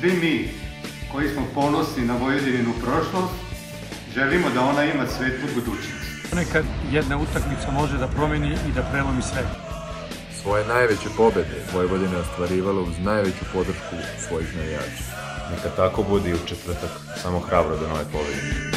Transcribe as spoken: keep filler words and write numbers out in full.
Svi mi koji smo ponosni na Vojvodininu prošlost, želimo da ona ima svetlu budućnost. Ponekad jedna utakmica može da promeni i da prelomi sve. Svoje najveće pobede Vojvodina je ostvarivala uz najveću podršku svojih navijača. Neka tako bude i u četvrtak, samo hrabro do nove pobede.